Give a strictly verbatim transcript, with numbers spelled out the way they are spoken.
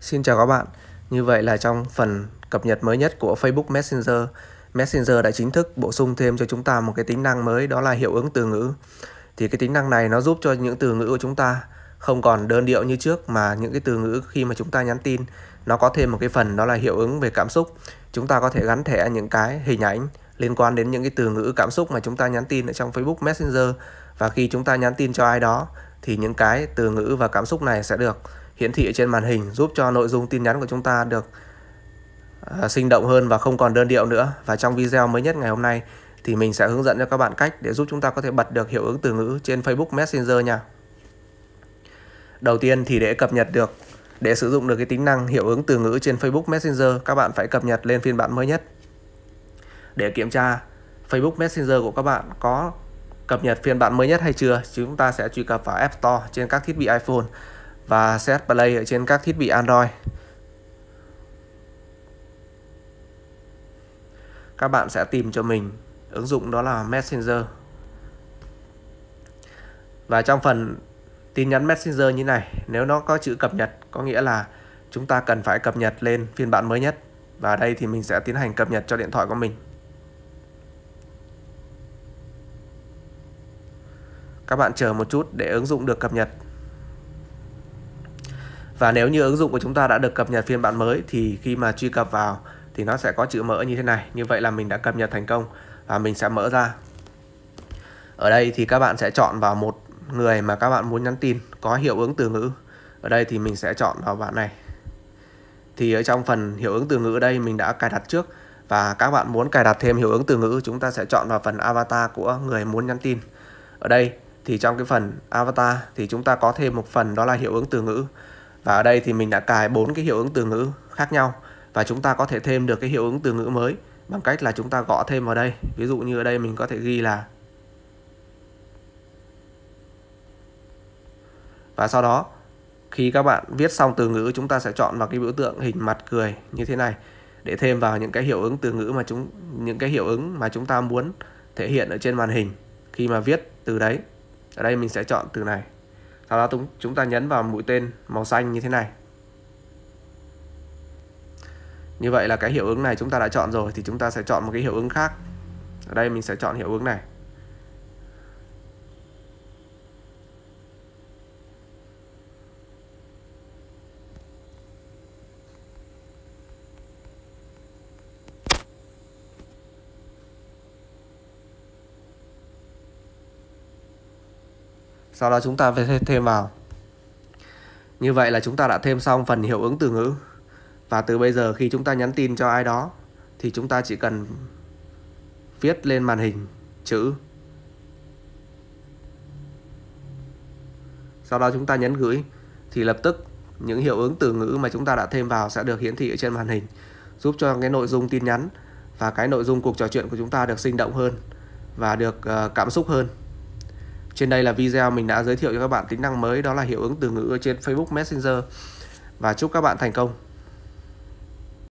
Xin chào các bạn. Như vậy là trong phần cập nhật mới nhất của Facebook Messenger, Messenger đã chính thức bổ sung thêm cho chúng ta một cái tính năng mới, đó là hiệu ứng từ ngữ. Thì cái tính năng này nó giúp cho những từ ngữ của chúng ta không còn đơn điệu như trước, mà những cái từ ngữ khi mà chúng ta nhắn tin nó có thêm một cái phần đó là hiệu ứng về cảm xúc. Chúng ta có thể gắn thẻ những cái hình ảnh liên quan đến những cái từ ngữ cảm xúc mà chúng ta nhắn tin ở trong Facebook Messenger, và khi chúng ta nhắn tin cho ai đó thì những cái từ ngữ và cảm xúc này sẽ được hiển thị ở trên màn hình, giúp cho nội dung tin nhắn của chúng ta được uh, sinh động hơn và không còn đơn điệu nữa. Và trong video mới nhất ngày hôm nay thì mình sẽ hướng dẫn cho các bạn cách để giúp chúng ta có thể bật được hiệu ứng từ ngữ trên Facebook Messenger nha. Đầu tiên thì để cập nhật được, để sử dụng được cái tính năng hiệu ứng từ ngữ trên Facebook Messenger, các bạn phải cập nhật lên phiên bản mới nhất. Để kiểm tra Facebook Messenger của các bạn có cập nhật phiên bản mới nhất hay chưa, chúng ta sẽ truy cập vào App Store trên các thiết bị iPhone và set Play ở trên các thiết bị Android. Các bạn sẽ tìm cho mình ứng dụng đó là Messenger. Và trong phần tin nhắn Messenger như này, nếu nó có chữ cập nhật có nghĩa là chúng ta cần phải cập nhật lên phiên bản mới nhất. Và ở đây thì mình sẽ tiến hành cập nhật cho điện thoại của mình. Các bạn chờ một chút để ứng dụng được cập nhật. Và nếu như ứng dụng của chúng ta đã được cập nhật phiên bản mới thì khi mà truy cập vào thì nó sẽ có chữ mở như thế này. Như vậy là mình đã cập nhật thành công và mình sẽ mở ra. Ở đây thì các bạn sẽ chọn vào một người mà các bạn muốn nhắn tin có hiệu ứng từ ngữ. Ở đây thì mình sẽ chọn vào bạn này. Thì ở trong phần hiệu ứng từ ngữ ở đây mình đã cài đặt trước, và các bạn muốn cài đặt thêm hiệu ứng từ ngữ, chúng ta sẽ chọn vào phần avatar của người muốn nhắn tin. Ở đây thì trong cái phần avatar thì chúng ta có thêm một phần đó là hiệu ứng từ ngữ. Và ở đây thì mình đã cài bốn cái hiệu ứng từ ngữ khác nhau, và chúng ta có thể thêm được cái hiệu ứng từ ngữ mới bằng cách là chúng ta gõ thêm vào đây. Ví dụ như ở đây mình có thể ghi là, và sau đó khi các bạn viết xong từ ngữ, chúng ta sẽ chọn vào cái biểu tượng hình mặt cười như thế này để thêm vào những cái hiệu ứng từ ngữ mà chúng những cái hiệu ứng mà chúng ta muốn thể hiện ở trên màn hình khi mà viết từ đấy. Ở đây mình sẽ chọn từ này. Sau đó chúng ta nhấn vào mũi tên màu xanh như thế này. Như vậy là cái hiệu ứng này chúng ta đã chọn rồi, thì chúng ta sẽ chọn một cái hiệu ứng khác. Ở đây mình sẽ chọn hiệu ứng này. Sau đó chúng ta phải thêm vào. Như vậy là chúng ta đã thêm xong phần hiệu ứng từ ngữ. Và từ bây giờ khi chúng ta nhắn tin cho ai đó thì chúng ta chỉ cần viết lên màn hình chữ. Sau đó chúng ta nhấn gửi thì lập tức những hiệu ứng từ ngữ mà chúng ta đã thêm vào sẽ được hiển thị ở trên màn hình, giúp cho cái nội dung tin nhắn và cái nội dung cuộc trò chuyện của chúng ta được sinh động hơn và được uh, cảm xúc hơn. Trên đây là video mình đã giới thiệu cho các bạn tính năng mới, đó là hiệu ứng từ ngữ ở trên Facebook Messenger, và chúc các bạn thành công.